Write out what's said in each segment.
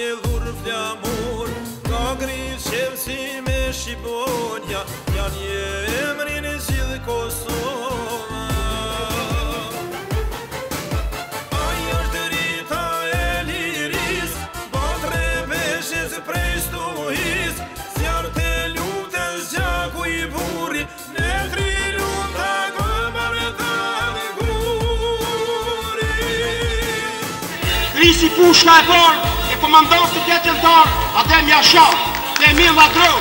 mbledhur flamur Ka gritë qevësi me Shqiponja Janë emrin e gjithë Kosova Ajo është rita e liris Batre peshes prej stuhis Zjarë të lutën zgjaku i buri Ne tri luta gëmër të guri Krisi pushka e parë e komandant të tjetën tarë Adem Jasha, të Emil Ladrov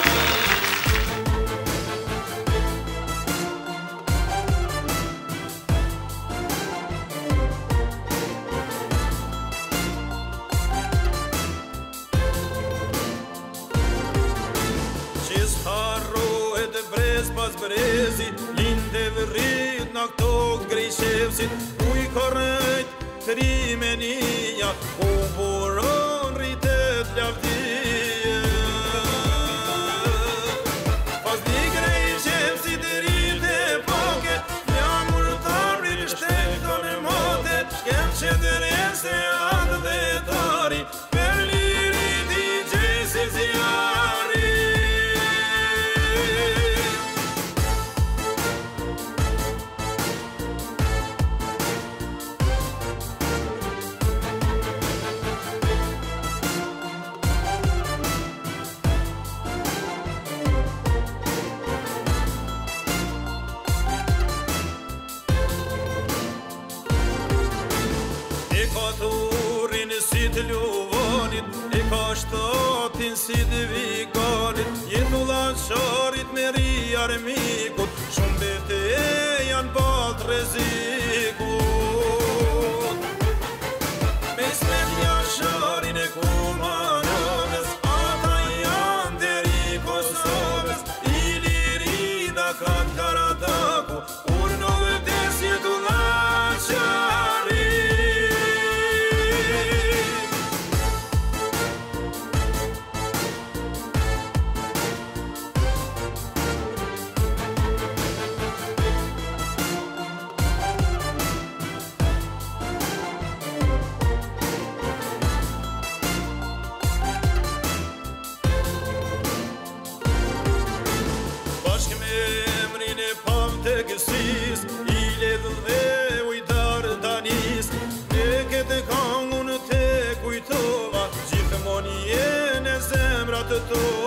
Pas brezi, linde vërrit në këto grejshevësit Uj korrejt të rimenia, u buron rritet lavdije Pas një grejshevësit të rrite poke, flamur të amrin shtekton e mote Shkem që të rese atë dhe tari, për lirit i gjesit zjari Turin si të luvonit E ka shtatin si të viganit Jetu lanqarit me ri armikut Shumë bete janë bat rezikut Me smet jasharin e kumanonës Ata janë deri Kosovës I liri da kanë Karadaku Urno vëtes jetu lanqarit Të gësis, i ledhë dhe ujtarë danis Ne këtë kangun të kujtova Gjithë moni e në zemrat të to